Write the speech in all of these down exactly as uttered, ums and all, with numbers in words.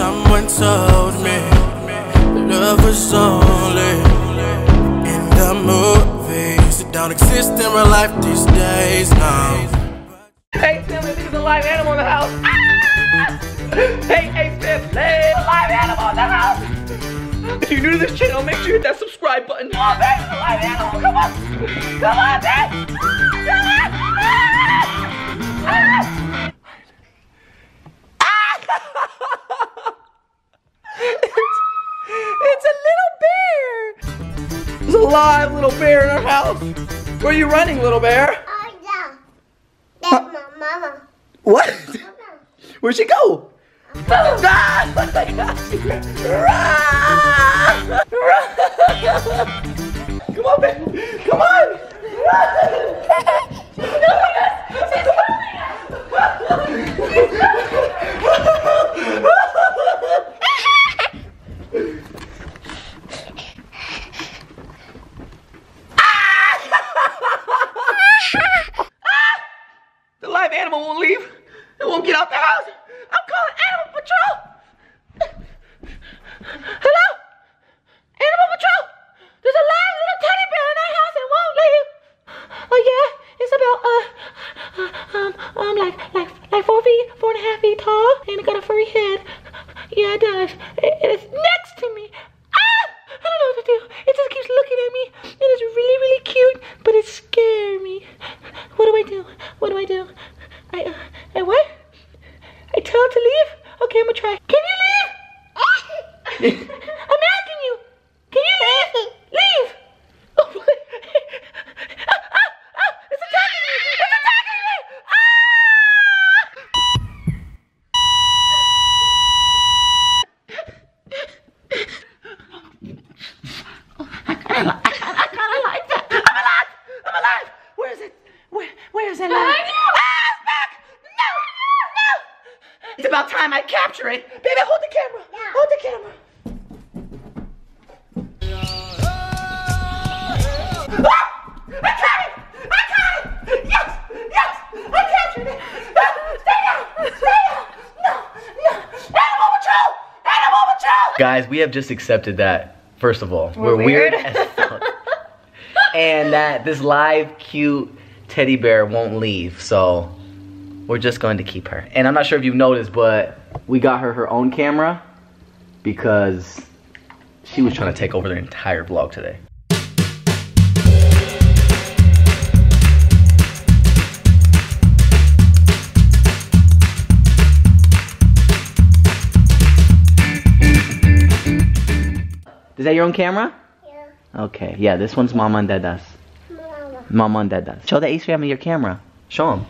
Someone told me love was only in the movies. It don't exist in real life these days, no. Hey Tim, there's a live animal in the house. Ah! Hey, hey Tim, there's a live animal in the house. If you're new to this channel, make sure you hit that subscribe button. Oh, man, it's a live animal. Come on. Come on, man. Come on. Ah! Ah! it's, it's a little bear. There's a live little bear in our house. Where are you running, little bear? Oh, yeah. That's my mama. What? Mama. Where'd she go? Ah! Run! Run! Come on, baby. Come on! Run! The live animal won't leave. It won't get out the house. I'm calling Animal Patrol. Hello? Animal Patrol. There's a live little teddy bear in our house and won't leave. Oh yeah? It's about uh, uh um um like like like four feet, four and a half feet tall, and it got a furry head. Yeah, it does. It, it's next to me. Ah! I don't know what to do. It just keeps looking at me. It is really, really cute, but it scares me. What do I do? What do I do? I uh, I what? I tell it to leave? Okay, I'm gonna try. Can you leave? I'm asking you. Can you leave? Leave. Oh, boy. Ah, ah, ah, it's attacking me. It's attacking me. Ah! I kinda like, I kinda, I kinda like that. I'm alive. I'm alive. Where is it? Where, where is it? Ah, it's back. No, no. It's about time I capture it. Baby, hold the camera. Yeah. Hold the camera. Ah! I got it! I got it! Yes! Yes! I captured it! No! Stay down! Stay down! No! No! Animal Patrol! Animal Patrol! Guys, we have just accepted that, first of all, We're we're, weird. weird. as fuck. And that this live, cute teddy bear won't leave, so we're just going to keep her. And I'm not sure if you've noticed, but we got her her own camera because she was trying to take over the entire vlog today. Is that your own camera? Yeah. Okay, yeah, this one's Mama and Dada's. Mama. Mama and Dada's. Show the Ace family your camera. Show them.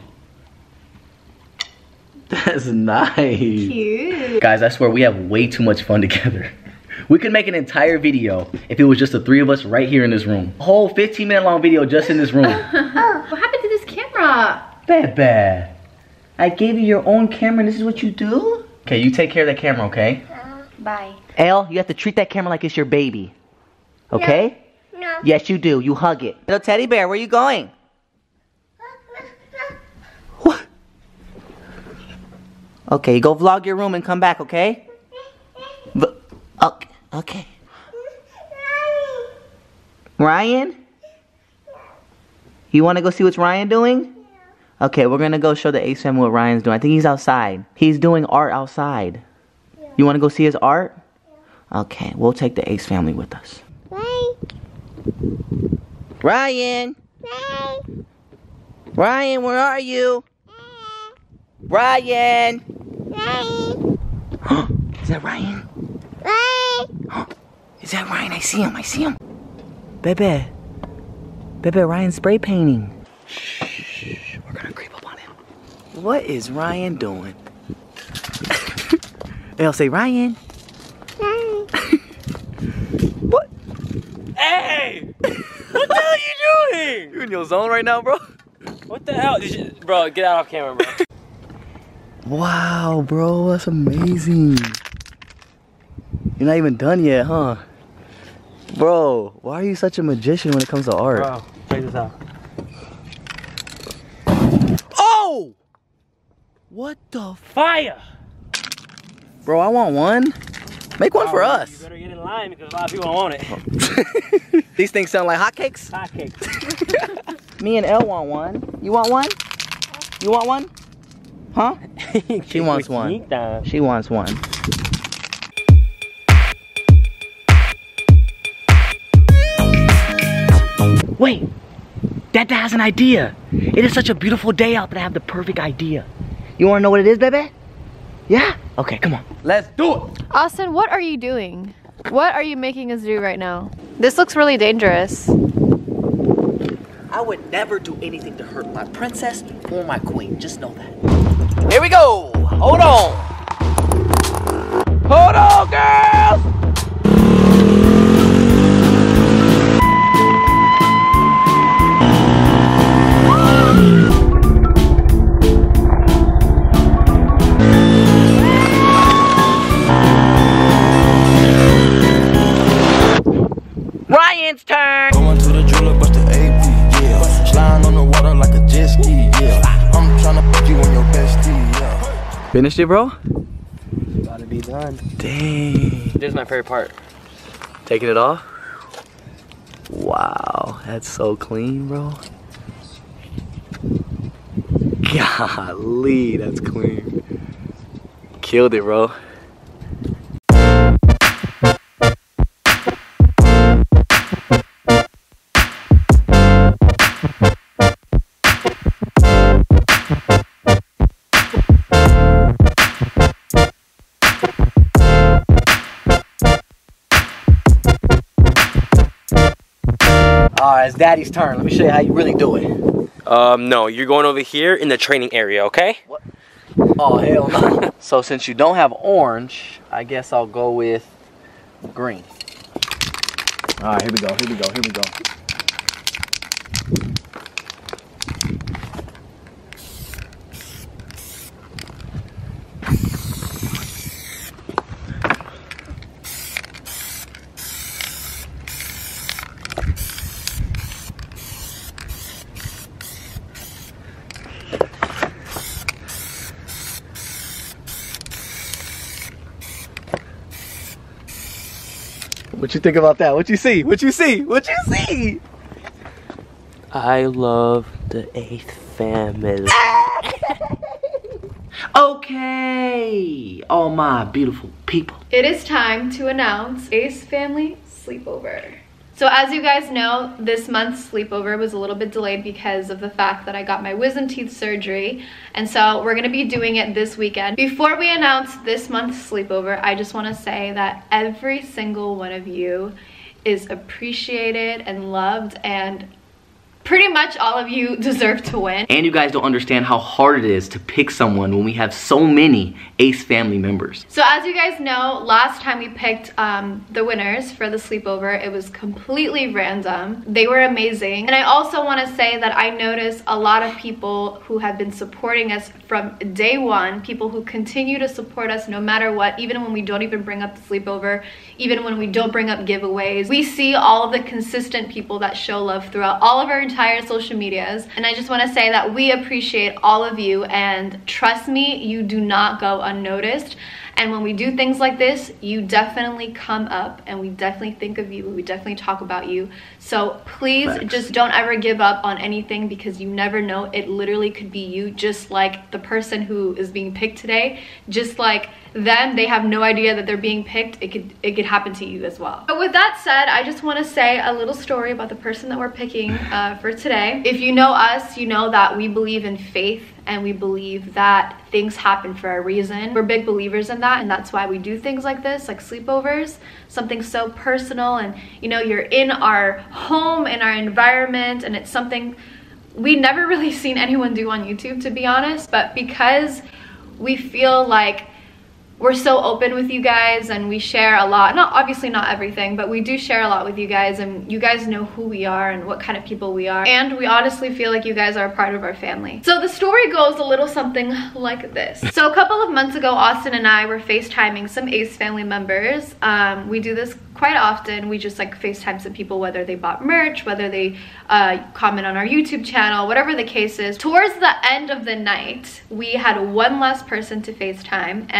That's nice. Cute. Guys, I swear we have way too much fun together. We could make an entire video if it was just the three of us right here in this room. A whole fifteen minute long video just in this room. What happened to this camera? Bebe, I gave you your own camera and this is what you do? Okay, you take care of that camera, okay? Bye. Elle, you have to treat that camera like it's your baby. Okay? No. Yes, you do. You hug it. Little teddy bear, where you going? What? Okay, go vlog your room and come back, okay? V okay. Okay. Ryan? You want to go see what's Ryan doing? Okay, we're going to go show the Ace family what Ryan's doing. I think he's outside. He's doing art outside. You want to go see his art? Okay, we'll take the Ace family with us. Bye. Ryan! Bye. Ryan, where are you? Ryan! Bye. Is that Ryan? Bye. Is that Ryan? I see him, I see him. Bebe. Bebe, Ryan's spray painting. Shh, we're gonna creep up on him. What is Ryan doing? They'll say, Ryan. Bye. What? Hey! What the hell are you doing? You in your zone right now, bro? What the hell? Did you, bro, get out off camera, bro. Wow, bro, that's amazing. You're not even done yet, huh? Bro, why are you such a magician when it comes to art? Bro, check this out. Oh! What the f- Fire! Bro, I want one. Make one for Right, us. You better get in line because a lot of people don't want it. These things sound like hotcakes. Hotcakes. Me and Elle want one. You want one? You want one? Huh? She wants one. She wants one. Wait, Dada has an idea. It is such a beautiful day out that I have the perfect idea. You wanna know what it is, baby? Yeah? Okay, come on. Let's do it. Austin, what are you doing? What are you making us do right now? This looks really dangerous. I would never do anything to hurt my princess or my queen. Just know that. Here we go. Hold on. Hold on, girls. Ryan's turn. Going to the jeweler, bust the A P, yeah. Sliding on the water like a jet ski, yeah. I'm trying to put you on your bestie, yeah. Finished it, bro? Gotta be done. Dang. This is my favorite part. Taking it off? Wow, that's so clean, bro. Golly, that's clean. Killed it, bro. Alright, it's Daddy's turn. Let me show you how you really do it. Um, no, you're going over here in the training area, okay? What? Oh, hell no. So since you don't have orange, I guess I'll go with green. Alright, here we go, here we go, here we go. What you think about that? What you see? What you see? What you see? I love the eighth family. Okay, all my beautiful people. It is time to announce Ace Family Sleepover. So as you guys know, this month's sleepover was a little bit delayed because of the fact that I got my wisdom teeth surgery. And so we're gonna be doing it this weekend. Before we announce this month's sleepover, I just wanna say that every single one of you is appreciated and loved, and pretty much all of you deserve to win. And you guys don't understand how hard it is to pick someone when we have so many Ace family members. So as you guys know, last time we picked um, the winners for the sleepover, it was completely random. They were amazing. And I also want to say that I noticed a lot of people who have been supporting us from day one, people who continue to support us no matter what, even when we don't even bring up the sleepover, even when we don't bring up giveaways. We see all of the consistent people that show love throughout all of our entire social medias. And I just want to say that we appreciate all of you, and trust me, you do not go unnoticed. And when we do things like this, you definitely come up, and we definitely think of you, we definitely talk about you. So please Thanks. just don't ever give up on anything, because you never know, it literally could be you, just like the person who is being picked today. Just like them, they have no idea that they're being picked. It could it could happen to you as well. But with that said, I just want to say a little story about the person that we're picking uh, for today. If you know us, you know that we believe in faith, and we believe that things happen for a reason. We're big believers in that, and that's why we do things like this, like sleepovers, something so personal, and you know, you're in our home, in our environment, and it's something we never really seen anyone do on YouTube, to be honest. But because we feel like we're so open with you guys, and we share a lot, not obviously not everything, but we do share a lot with you guys, and you guys know who we are and what kind of people we are, and we honestly feel like you guys are a part of our family. So the story goes a little something like this. So a couple of months ago, Austin and I were FaceTiming some Ace family members. Um, we do this quite often. We just like FaceTime some people, whether they bought merch, whether they uh, comment on our YouTube channel, whatever the case is. Towards the end of the night, we had one less person to FaceTime, and a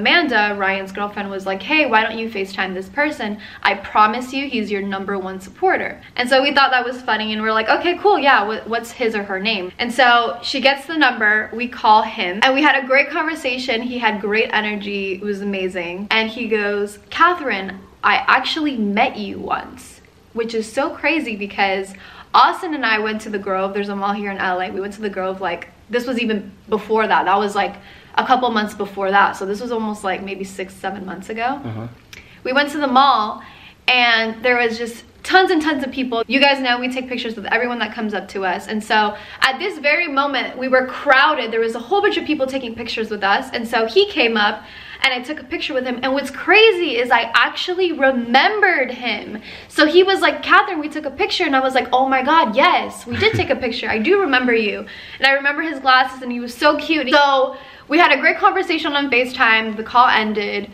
Amanda, Ryan's girlfriend, was like, hey, why don't you FaceTime this person? I promise you he's your number one supporter. And so we thought that was funny, and we're like, okay, cool, yeah, what, what's his or her name? And so she gets the number, we call him, and we had a great conversation. He had great energy, it was amazing. And he goes, Catherine, I actually met you once, which is so crazy because Austin and I went to the Grove. There's a mall here in L A. We went to the Grove, like, this was even before that. That was like a couple months before that. So this was almost like maybe six, seven months ago. Uh-huh. We went to the mall and there was just tons and tons of people. You guys know we take pictures with everyone that comes up to us. And so at this very moment, we were crowded. There was a whole bunch of people taking pictures with us. And so he came up and I took a picture with him. And what's crazy is I actually remembered him. So he was like, Catherine, we took a picture. And I was like, oh my God, yes, we did take a picture. I do remember you. And I remember his glasses and he was so cute. So we had a great conversation on FaceTime. The call ended.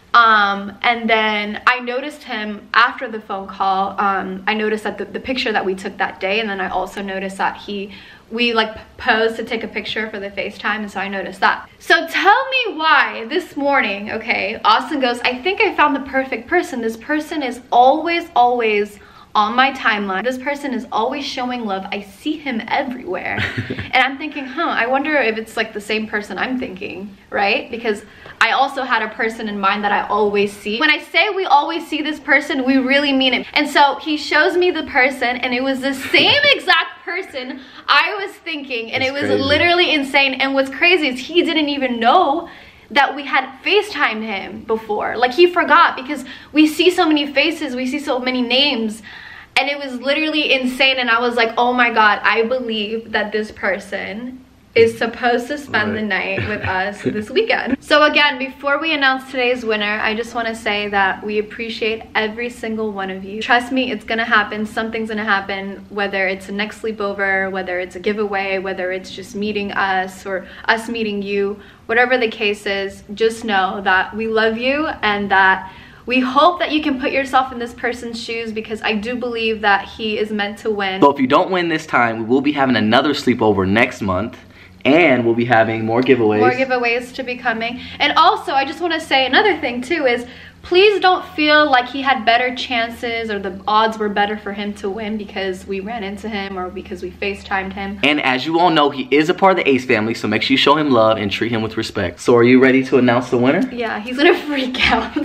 Um, and then I noticed him after the phone call. Um, I noticed that the, the picture that we took that day, and then I also noticed that he, we like posed to take a picture for the FaceTime, and so I noticed that. So tell me why this morning, okay, Austin goes, I think I found the perfect person. This person is always, always on my timeline. This person is always showing love. I see him everywhere. And I'm thinking, huh, I wonder if it's like the same person I'm thinking, right? Because I also had a person in mind that I always see. When I say we always see this person, we really mean it. And so he shows me the person and it was the same exact person I was thinking, and That's it was crazy. Literally insane. And what's crazy is he didn't even know that we had FaceTimed him before. Like, he forgot, because we see so many faces, we see so many names, and it was literally insane. And I was like, oh my God, I believe that this person is supposed to spend right. the night with us this weekend. So again, before we announce today's winner, I just want to say that we appreciate every single one of you. Trust me, it's gonna happen. Something's gonna happen, whether it's a next sleepover, whether it's a giveaway, whether it's just meeting us or us meeting you, whatever the case is, just know that we love you and that we hope that you can put yourself in this person's shoes, because I do believe that he is meant to win. So if you don't win this time, we will be having another sleepover next month. And we'll be having more giveaways. More giveaways to be coming. And also, I just want to say another thing too is, please don't feel like he had better chances or the odds were better for him to win because we ran into him or because we FaceTimed him. And as you all know, he is a part of the Ace family, so make sure you show him love and treat him with respect. So are you ready to announce the winner? Yeah, he's gonna freak out.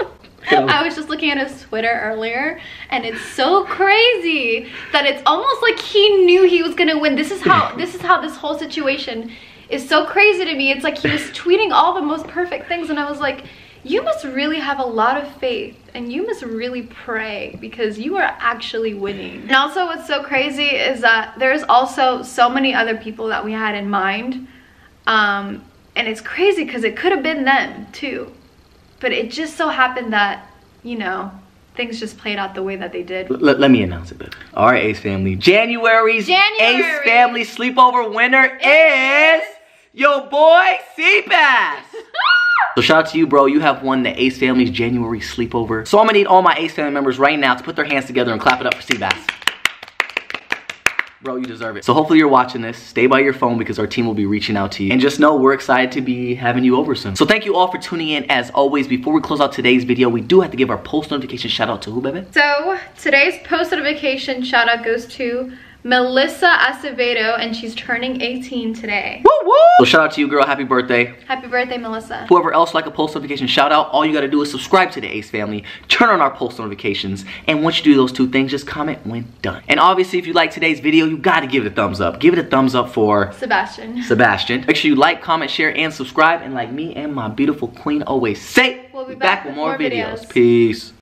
I was just looking at his Twitter earlier, and it's so crazy that it's almost like he knew he was gonna win. This is how this is how this whole situation is so crazy to me. It's like he was tweeting all the most perfect things, and I was like, you must really have a lot of faith and you must really pray, because you are actually winning. And also what's so crazy is that there's also so many other people that we had in mind, um, and it's crazy because it could have been them too. But it just so happened that, you know, things just played out the way that they did. Let, let me announce it, baby. All right, Ace family. January's January. Ace family sleepover winner is your boy Seabass. So shout out to you, bro. You have won the Ace family's January sleepover. So I'm gonna need all my Ace family members right now to put their hands together and clap it up for Seabass. Bro, you deserve it. So hopefully you're watching this. Stay by your phone because our team will be reaching out to you. And just know we're excited to be having you over soon. So thank you all for tuning in. As always, before we close out today's video, we do have to give our post notification shout out to who, baby? So today's post notification shout out goes to Melissa Acevedo, and she's turning eighteen today. Woo woo! So shout out to you, girl. Happy birthday. Happy birthday, Melissa. Whoever else like a post notification shout out, all you gotta do is subscribe to the Ace family, turn on our post notifications, and once you do those two things, just comment when done. And obviously, if you like today's video, you gotta give it a thumbs up. Give it a thumbs up for Sebastian. Sebastian. Make sure you like, comment, share, and subscribe. And like me and my beautiful queen always say, we'll be back, back with more, more videos. videos. Peace.